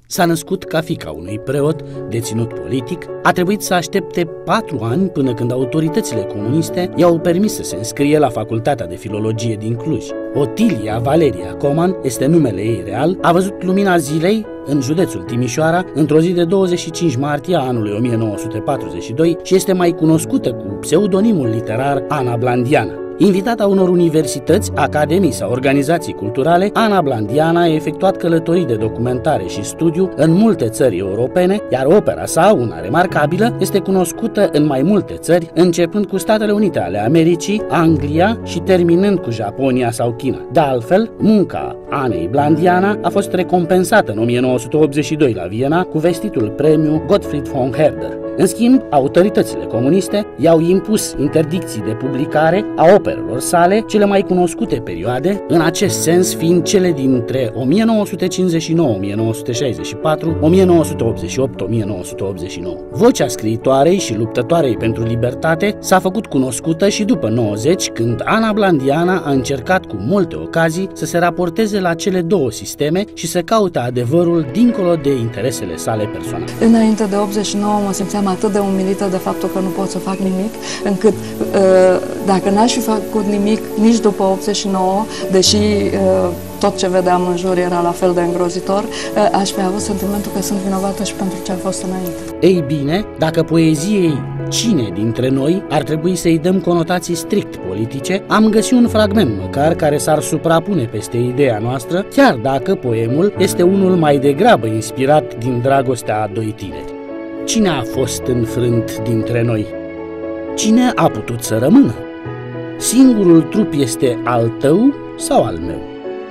S-a născut ca fiica unui preot deținut politic, a trebuit să aștepte 4 ani până când autoritățile comuniste i-au permis să se înscrie la Facultatea de Filologie din Cluj. Otilia Valeria Coman este numele ei real, a văzut lumina zilei în județul Timișoara într-o zi de 25 martie a anului 1942 și este mai cunoscută cu pseudonimul literar Ana Blandiana. Invitată a unor universități, academii sau organizații culturale, Ana Blandiana a efectuat călătorii de documentare și studiu în multe țări europene, iar opera sa, una remarcabilă, este cunoscută în mai multe țări, începând cu Statele Unite ale Americii, Anglia și terminând cu Japonia sau China. De altfel, munca Anei Blandiana a fost recompensată în 1982 la Viena cu vestitul premiu Gottfried von Herder. În schimb, autoritățile comuniste i-au impus interdicții de publicare a operelor sale, cele mai cunoscute perioade, în acest sens fiind cele dintre 1959, 1964, 1988, 1989. Vocea scriitoarei și luptătoarei pentru libertate s-a făcut cunoscută și după 90, când Ana Blandiana a încercat cu multe ocazii să se raporteze la cele două sisteme și să caute adevărul dincolo de interesele sale personale. Înainte de 89 mă simțeam atât de umilită de faptul că nu pot să fac nimic, încât dacă n-aș fi făcut nimic nici după 89, deși tot ce vedeam în jur era la fel de îngrozitor, aș fi avut sentimentul că sunt vinovată și pentru ce a fost înainte. Ei bine, dacă poeziei Cine dintre noi ar trebui să-i dăm conotații strict politice, am găsit un fragment măcar care s-ar suprapune peste ideea noastră, chiar dacă poemul este unul mai degrabă inspirat din dragostea a doi tineri. Cine a fost înfrânt dintre noi? Cine a putut să rămână? Singurul trup este al tău sau al meu?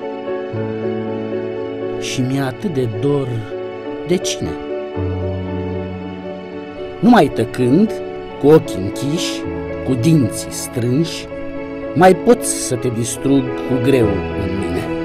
Și mi-e atât de dor de cine? Numai tăcând, cu ochii închiși, cu dinții strânși, mai poți să te distrug cu greu în mine.